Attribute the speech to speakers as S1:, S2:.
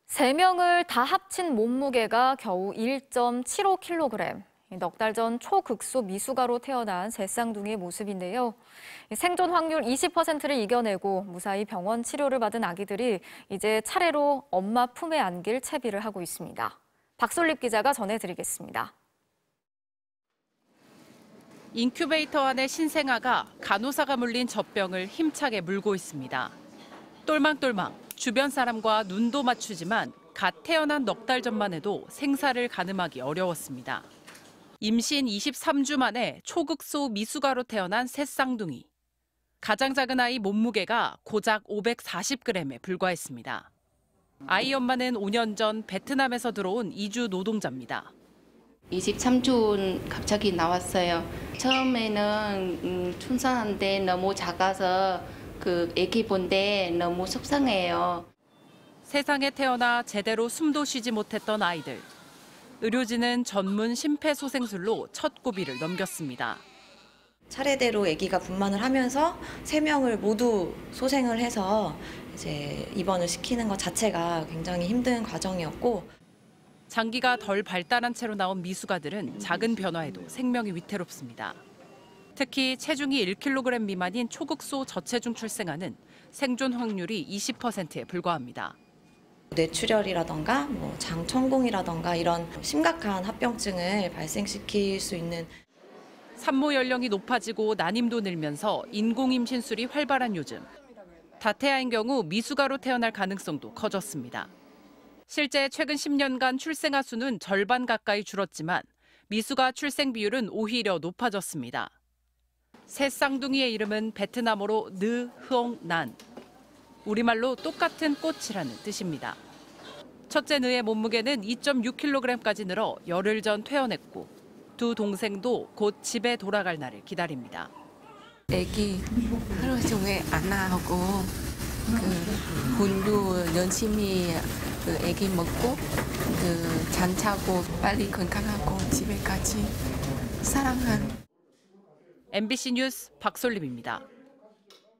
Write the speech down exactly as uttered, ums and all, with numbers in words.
S1: 세 명을 다 합친 몸무게가 겨우 일 점 칠오 킬로그램. 넉 달 전 초극소 미숙아로 태어난 새 쌍둥이의 모습인데요. 생존 확률 이십 퍼센트를 이겨내고 무사히 병원 치료를 받은 아기들이 이제 차례로 엄마 품에 안길 채비를 하고 있습니다. 박솔립 기자가 전해드리겠습니다.
S2: 인큐베이터 안의 신생아가 간호사가 물린 젖병을 힘차게 물고 있습니다. 똘망똘망 주변 사람과 눈도 맞추지만 갓 태어난 넉 달 전만 해도 생사를 가늠하기 어려웠습니다. 임신 이십삼 주 만에 초극소 미숙아로 태어난 새 쌍둥이. 가장 작은 아이 몸무게가 고작 오백사십 그램에 불과했습니다. 아이 엄마는 오 년 전 베트남에서 들어온 이주 노동자입니다.
S3: 이십삼 주 갑자기 나왔어요. 처음에는 음, 출산한데 너무 작아서 그 아기 본데 너무 속상해요.
S2: 세상에 태어나 제대로 숨도 쉬지 못했던 아이들. 의료진은 전문 심폐소생술로 첫 고비를 넘겼습니다.
S4: 차례대로 아기가 분만을 하면서 세 명을 모두 소생을 해서 이제 입원을 시키는 것 자체가 굉장히 힘든 과정이었고,
S2: 장기가 덜 발달한 채로 나온 미숙아들은 작은 변화에도 생명이 위태롭습니다. 특히 체중이 일 킬로그램 미만인 초극소 저체중 출생아는 생존 확률이 이십 퍼센트에 불과합니다.
S4: 뇌출혈이라던가 뭐 장천공이라던가 이런 심각한 합병증을 발생시킬 수 있는.
S2: 산모 연령이 높아지고 난임도 늘면서 인공임신술이 활발한 요즘. 다태아인 경우 미숙아로 태어날 가능성도 커졌습니다. 실제 최근 십 년간 출생아 수는 절반 가까이 줄었지만 미숙아 출생 비율은 오히려 높아졌습니다. 새 쌍둥이의 이름은 베트남어로 느흐옹난. 우리말로 똑같은 꽃이라는 뜻입니다. 첫째 느의 몸무게는 이 점 육 킬로그램까지 늘어 열흘 전 퇴원했고 두 동생도 곧 집에 돌아갈 날을 기다립니다.
S5: 애기 하루 종일 안아하고 그 분유 열심히 그 애기 먹고 그 잠 자고 빨리 건강하고 집에 가지. 사랑한
S2: 엠비씨 뉴스 박솔립입니다.